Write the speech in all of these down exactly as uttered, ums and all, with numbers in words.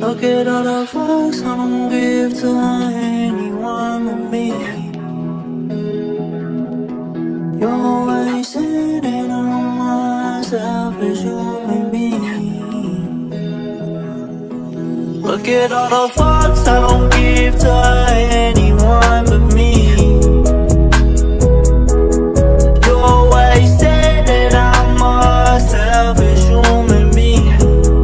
Look at all the fucks I don't give to anyone but me. You're wasted and I'm myself as you and me. Look at all the fucks I don't give to anyone but me. You're wasted and I'm myself as human being.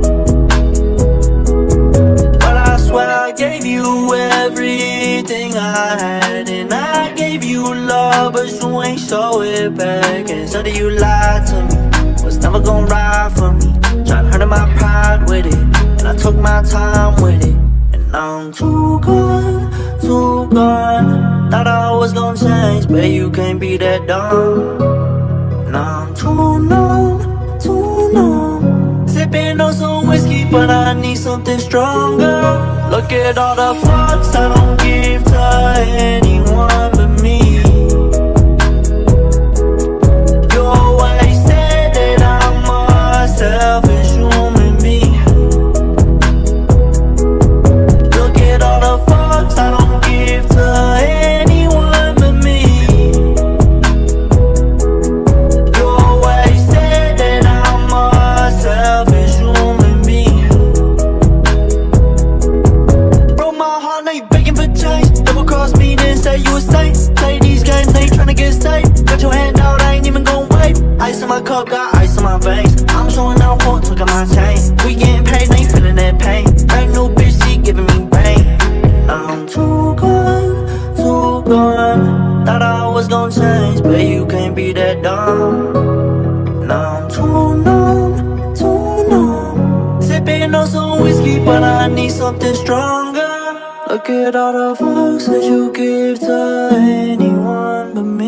But I swear I gave you everything I had, and I gave you love, but you ain't show it back. And so you lied to me, was never gonna ride for me. Tried hurting my pride with it, and I took my time with it. And now I'm too gone, too gone. Thought I was gonna change, but you can't be that dumb. Now I'm too numb, too numb. Sipping on some whiskey, but I need something stronger. Look at all the fucks I don't give to anyone but me. You're wasted and I'm myself as human being. Look at all the fucks I don't give to anyone but me. You're wasted and I'm myself as human being. Broke my heart, now you begging for change. Double cross me, then say you a saint. Play these games, they tryna get safe. Got your hand out, I ain't even gon' wait. Ice in my cup, got ice in my veins. I'm showing out for took out my chain. We getting paid, they feeling that pain. Brand new bitch, she giving me pain. I'm too gone, too gone. Thought I was gon' change, but you can't be that dumb. Now I'm too numb, too numb. Sipping on some whiskey, but I need something stronger. Look at all the fucks that you give to anyone but me.